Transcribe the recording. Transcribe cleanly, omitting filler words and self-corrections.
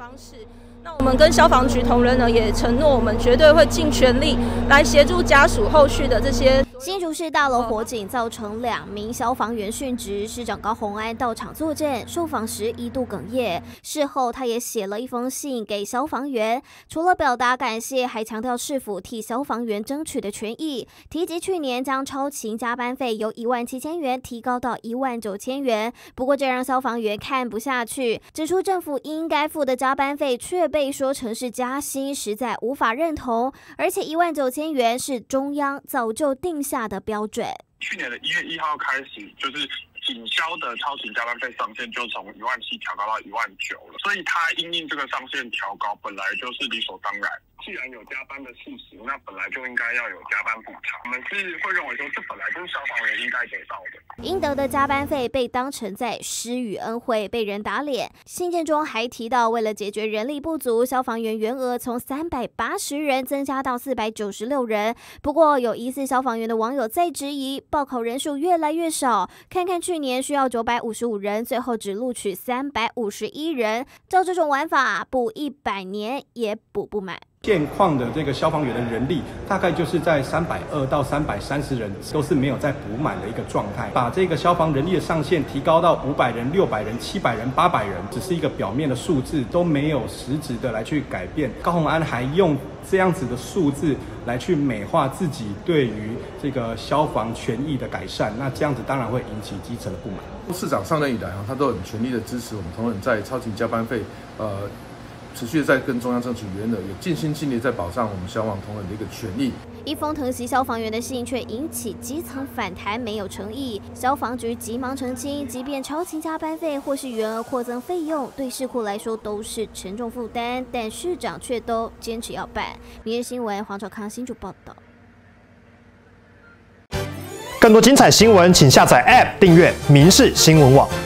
方式。那我们跟消防局同仁呢，也承诺我们绝对会尽全力来协助家属后续的这些。 新竹市大楼火警造成2名消防员殉职，市长高虹安到场作证，受访时一度哽咽。事后他也写了一封信给消防员，除了表达感谢，还强调市府替消防员争取的权益，提及去年将超勤加班费由17000元提高到19000元。不过这让消防员看不下去，指出政府应该付的加班费却被说成是加薪，实在无法认同。而且19000元是中央早就定下的标准。 去年的1月1号开始，就是警消的超勤加班费上限就从17000调高到19000了，所以它因应这个上限调高，本来就是理所当然。既然有加班的事实，那本来就应该要有加班补偿。我们是会认为说，这本来就是消防员应该得到的。 应得的加班费被当成在施予恩惠，被人打脸。信件中还提到，为了解决人力不足，消防员员额从380人增加到496人。不过，有疑似消防员的网友在质疑，报考人数越来越少。看看去年需要955人，最后只录取351人。照这种玩法，补100年也补不满。 现况的这个消防员的人力大概就是在320到330人，都是没有在补满的一个状态。把这个消防人力的上限提高到500人、600人、700人、800人，只是一个表面的数字，都没有实质的来去改变。高虹安还用这样子的数字来去美化自己对于这个消防权益的改善，那这样子当然会引起基层的不满。 市长上任以来他都很全力的支持我们同仁在超勤加班费，持续在跟中央争取员额，也尽心尽力在保障我们消防同仁的一个权益。 一封疼惜消防员的信却引起基层反弹，没有诚意。消防局急忙澄清，即便超勤加班费或是员额扩增费用，对市库来说都是沉重负担，但市长却都坚持要办。明日新闻黄兆康新竹报道。 更多精彩新闻，请下载 App 订阅民视新闻网。